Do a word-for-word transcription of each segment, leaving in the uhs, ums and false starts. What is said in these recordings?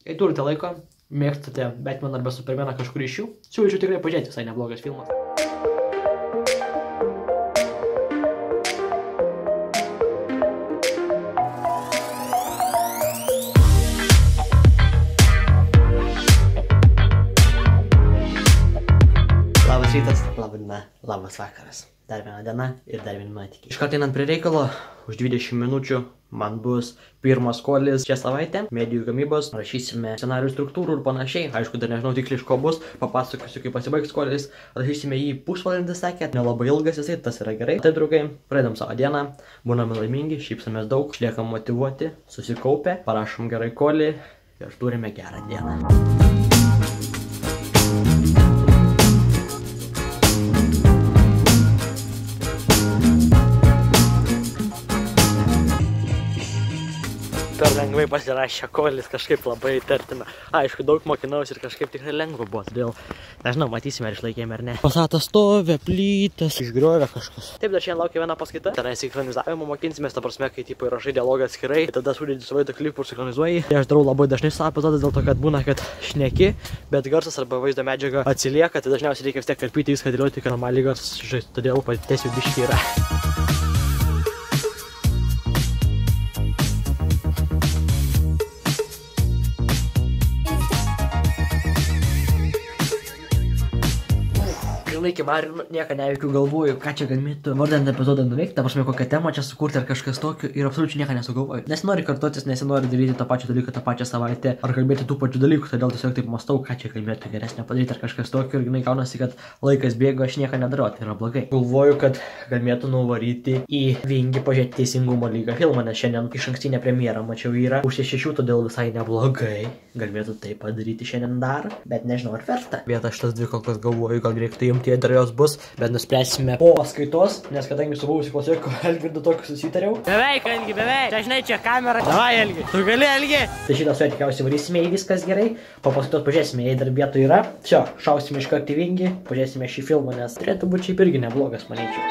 Jei turite laiko, mėgstate Batman arba Supermaną kažkur iš jų, siūlyčiau tikrai pažiūrėti, visai neblogas filmas. Labas rytas, laba diena, labas vakaras. Dar viena diena ir dar viena nuotykiai. Iškart einant prie reikalo, už dvidešimt minučių man bus pirmas kolis šią savaitę. Medijų gamybos, rašysime scenarijų struktūrų ir panašiai. Aišku, dar nežinau tiksliai iš ko bus, papasakosiu, kaip pasibaigs kolis. Rašysime jį pusvalandį, sakė, nelabai ilgas jisai, tas yra gerai. Tai, draugai, pradedam savo dieną, būname laimingi, šypsamės daug, išliekam motyvuoti, susikaupę, parašom gerai kolį ir turime gerą dieną. Per lengvai pasirašė kolis, kažkaip labai įtartina. Aišku, daug mokinausi ir kažkaip tikrai lengva buvo, todėl, nežinau, matysime ar išlaikėme ar ne. Pasatas stovė, plytas, išgriovė kažkas. Taip, dar šiandien laukia viena paskaita. Tenai sinkronizavimo mokinsimės, ta prasme, kai tipo įrašai dialogą atskirai, tada sudėdi su vaizdo klipu ir sinchronizuoji. Tai aš darau labai dažnai su epizodas dėl to, kad būna, kad šneki, bet garsas arba vaizdo medžiaga atsilieka, tai dažniausiai reikia vis tiek karpyti viską dėlioti, kad normaliai garsas žaisti, todėl patėsiu biškį yra. Laikim, ar nieko neveikiu, galvoju, ką čia galėtų vardant epizodą nuveikti, ta prasme, kokią temą čia sukurti ar kažkas tokio ir absoliučiai nieko nesugalvoju. Nesinori kartotis, nesinori daryti tą pačią dalyką tą pačią savaitę ar kalbėti tų pačių dalykų, todėl tiesiog taip mąstau, ką čia galėtų geresnio padaryti ar kažkas tokio ir ginai gaunasi, kad laikas bėga, aš nieko nedarau, tai yra blogai. Galvoju, kad galėtų nuvaryti į Vingį pažiūrėti Teisingumo lygą filmą, nes šiandien iš ankstinę premjerą mačiau yra pusė šešių, todėl visai neblogai. Galėtų tai padaryti šiandien dar, bet nežinau ar verta. Vieta šitas dvi kol kas galvoju, gal reiktų imti dar jos bus, bet nuspręsime po paskaitos, nes kadangi su buvusiu klasioku Elgirdu tokį susitariau. Beveik, Elgi, beveik. Čia žinai, čia kamera. Davai, Elgi. Tu gali, Elgi. Tai šitą su tikriausiai varysime, jei viskas gerai. Po paskaitos pažiūrėsime, jei dar vietų yra. Čia, šausime iš karto į Vingį, pažiūrėsime šį filmą, nes turėtų būti šiaip irgi neblogas, manyčiau.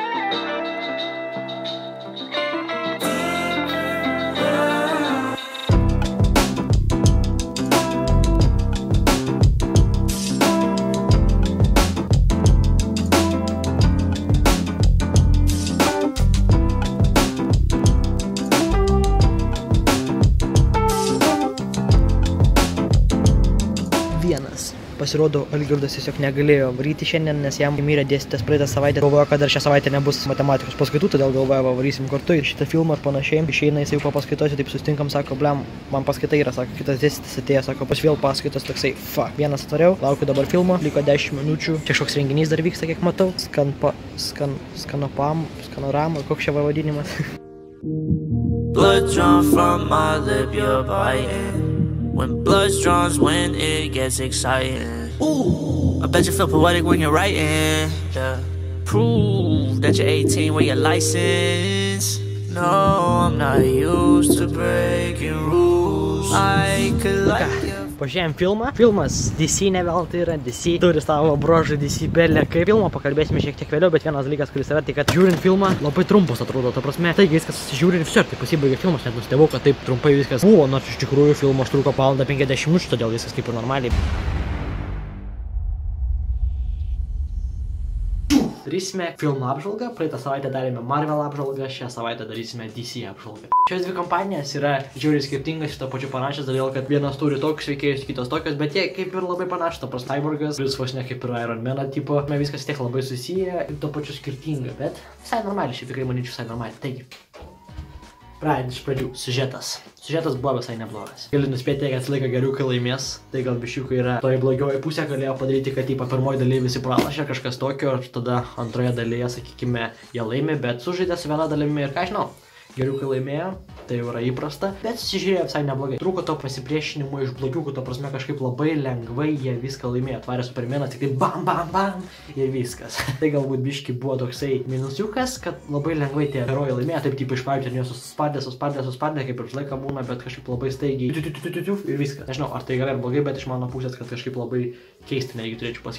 Pasirodo, Algirdas tiesiog negalėjo varyti šiandien, nes jam mirė dėstytas praeitą savaitę. Galvojo, kad dar šią savaitę nebus matematikos paskaitų, todėl galvojo, varysim kartu ir šitą filmą ar panašiai. Išeina jisai po paskaitose, taip sustinkam, sako, blem, man paskaita yra, sako, kitas dėstytas atėjo, sako, pas vėl paskaitos, toksai, fuck. Vienas atvariau, laukiu dabar filmo, liko dešimt minučių. Čia kažkoks renginys dar vyksta, kiek matau. Skanpa, skan, skanopam, skanorama, koks čia vadinimas. Blood drawn from my lip, you're biting. When blood's drawn, when it gets exciting. Ooh, I bet you feel poetic when you're writing. Yeah. Prove that you're eighteen with your license. No, I'm not used to breaking rules. I could like you. Pažiūrėjom filmą. Filmas D C ne veltui yra, D C turi savo brožą, D C belė kaip filmą, pakalbėsime šiek tiek vėliau, bet vienas dalykas, kuris yra, tai kad žiūrint filmą labai trumpas atrodo, ta prasme, taigi viskas susižiūri ir visur, tai pasibaigė filmas, net nustebau, kad taip trumpai viskas buvo, nors iš tikrųjų filmas truko valandą penkiasdešimt minučių, todėl viskas kaip ir normaliai. Darysime filmų apžvalgą, praeitą savaitę darėme Marvel apžvalgą, šią savaitę darysime D C apžvalgą. Šios dvi kompanijos yra žiauriai skirtingas, šito pačiu panašios, todėl kad vienas turi tokius veikėjus, kitos tokios, bet jie kaip ir labai panašus, to pras Cyborgas, kuris vos ne kaip ir Iron Man tipo, viskas tiek labai susiję ir to pačiu skirtinga, bet visai normaliai, šiaip tikrai manyčiau visai normaliai. Taigi, pradedant iš pradžių, siužetas. Siužetas buvo visai neblogas. Galiu nuspėti, kad laiką geriukai laimės, tai gal biščiukai yra toji blogioji pusė, galėjo padaryti, kad ypač pirmoji dalyje visi pralašė kažkas tokio, ir tada antroje dalyje, sakykime, jie laimė, bet sužaidė su viena dalimi ir ką žinau. Geriukai laimėjo, tai jau yra įprasta, bet susižiūrėjo visai neblogai. Trūko to pasipriešinimo iš blogiukų, to prasme kažkaip labai lengvai jie viską laimėjo. Atvarė Supermaną, tik tai bam, bam, bam ir viskas. Tai galbūt biški buvo toksai minusiukas, kad labai lengvai tie herojai laimėjo, taip tipo iš pradžių ten juos suspardė, suspardė, suspardė, kaip ir laiką būna, bet kažkaip labai staigiai ir viskas. Nežinau, ar tai gerai ar blogai, bet iš mano pusės, kad kažkaip labai keistina, jeigu turėčiau pasakyti. Tas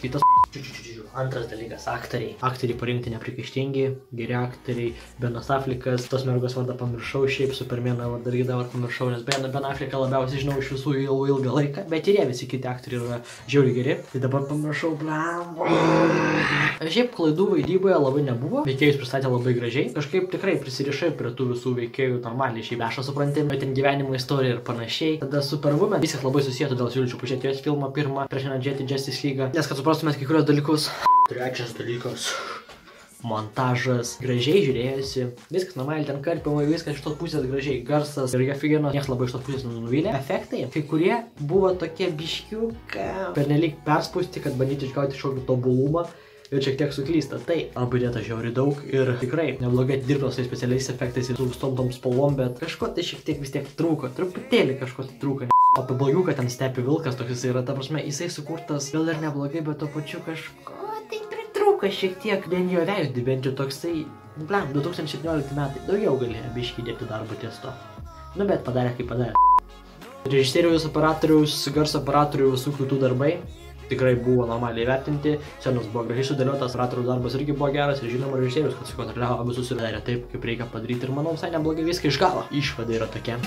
Antras dalykas, aktoriai. Aktoriai parinkti neprikaištingi, geri aktoriai. Benas Affleckas, tos mergos vardą pamiršau, šiaip Supermaną vardą irgi dabar pamiršau, nes Ben, Ben Afflecką labiausiai žinau iš visų ilgą, ilgą laiką, bet ir jie visi kiti aktoriai yra žiauriai geri. Tai dabar pamiršau, blam. Šiaip klaidų vaidyboje labai nebuvo, veikėjus pristatė labai gražiai, kažkaip tikrai prisirišai prie tų visų veikėjų normaliai, šiaip aš supranti, bet ten gyvenimo istorija ir panašiai. Tada Superwoman, viskas labai susiję, todėl siūlyčiau pažiūrėti jos filmą pirmą prieš einant Justice League, nes kad suprastumėt kai kurios dalykus. Trečias dalykas. Montažas. Gražiai žiūrėjosi. Viskas normaliai ten karpimai, viskas iš tos pusės gražiai. Garsas ir Jefigeno. Niekas labai iš tos pusės nuvylė. Efektai. Kai kurie buvo tokie biškiukai pernelyg perspausti, kad bandyti išgauti kažkokį tobulumą. Ir šiek tiek suklysta. Tai labai dėta žiauriai daug ir tikrai neblogai dirbtos tai specialiais efektais ir su visom tom spalvom, bet kažko tai šiek tiek vis tiek trūko. Truputėlį kažko tai trūko. O apie blogiuką ten stepi vilkas toks jisai yra, ta prasme, jisai sukurtas gal ir neblogai, bet to pačiu kažko tai pritrūko šiek tiek. Vien jo veidį, bent jau toksai, blam, du tūkstančiai septyniolikti metai. Daugiau galėjo biškį dėti darbo ties to. Nu bet padarė kaip padarė. Režisieriaus, operatoriaus, garso operatorių, visų kitų darbai tikrai buvo normaliai vertinti, scenos buvo gražiai sudėliotas, operatorių darbas irgi buvo geras ir žinoma režisierius, kad sukontroliavo visus ir darė taip, kaip reikia padaryti ir manau visai neblogai viską išgavo. Išvada yra tokia.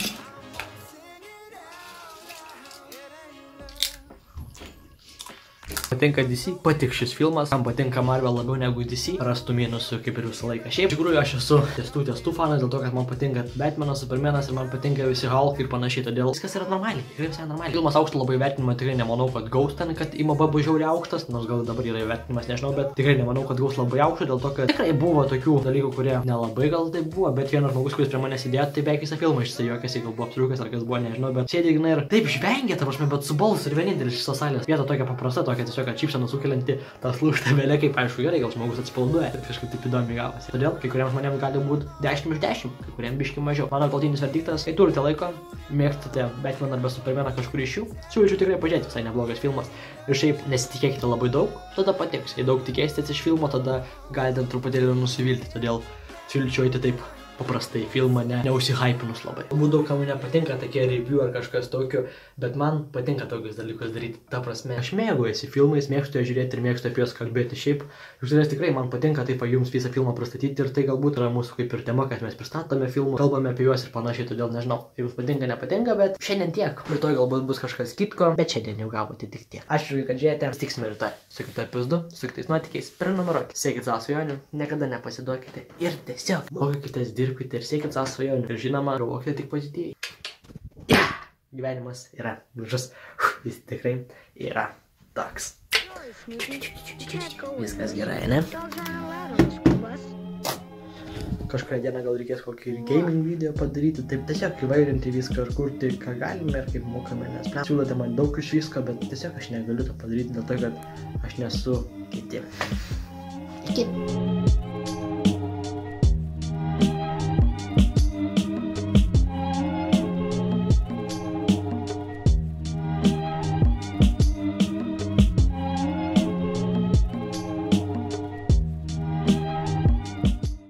Patinka D C, patik šis filmas, man patinka Marvel labiau negu D C, rastų minusų kaip ir visą laiką. Šiaip, iš tikrųjų, aš esu testų testų fanas dėl to, kad man patinka Batmanas, Supermanas ir man patinka visi Hulk ir panašiai, todėl viskas yra normaliai, tikrai visai normaliai. Filmas aukšto labai vertinimą, tikrai nemanau, kad gaus ten, kad I M B bus žiauriai aukštas, nors gal dabar yra vertinimas, nežinau, bet tikrai nemanau, kad gaus labai aukštą, dėl to, kad tikrai buvo tokių dalykų, kurie nelabai gal tai buvo, bet vienas žmogus, kuris prie manęs įdėjo, tai beveik visą filmą išsijuokėsi, gal buvo apsirūkęs ar kas buvo, nežinau, bet sėdi ir taip žvengia, ta prasme, bet su balsu ir vienintelis šios salės. Vieta tokia paprasta, tokia tiesiog šypseną sukelianti tą slūžtą vėlę, kaip aišku gerai, gal žmogus atspalduoja ir kažkaip taip įdomiai gavosi. Todėl kai kuriems žmonėms gali būti dešimt iš dešimt, kai kuriems biški mažiau. Mano galtinis verdiktas, kai turite laiko, mėgstate Batman arba Supermaną kažkur iš jų, siūlyčiau tikrai pažiūrėti, visai neblogas filmas. Ir šiaip nesitikėkite labai daug, tada patiks. Jei daug tikėsitės iš filmo, tada galite truputėlį nusivilti, todėl siūlyčiau eiti taip paprastai filmą, ne, neusihypinus labai. Galbūt daug kam nepatinka tokie review ar kažkas tokio, bet man patinka tokius dalykus daryti. Ta prasme, aš mėgaujuosi filmais, mėgstu ją žiūrėti ir mėgstu apie juos kalbėti. Šiaip, iš tiesų tikrai man patinka taip jums visą filmą pristatyti ir tai galbūt yra mūsų kaip ir tema, kad mes pristatome filmų, kalbame apie juos ir panašiai, todėl nežinau, jums patinka, nepatinka, bet šiandien tiek. Rytoj galbūt bus kažkas kitko, bet šiandien jau gavote tik tiek. Ačiū, kad žiūrėjote, susitiksime rytoj su kitu epizodu, su kitais nuotykiais. Prenumeruokite, siekite savo svajonių, niekada nepasiduokite ir tiesiog mokykitės, dirbkite ir siekite savo svajonių. Ir žinoma, galvokite tik pozityviai. Yeah! Gyvenimas yra gražus, jis tikrai yra toks. Viskas gerai, ne? Kažkurią dieną gal reikės kokį gaming video padaryti, taip tiesiog įvairinti viską ir kurti, ką galime ir kaip mokame, nes siūlote man daug iš visko, bet tiesiog aš negaliu to padaryti dėl to, kad aš nesu kiti. Iki.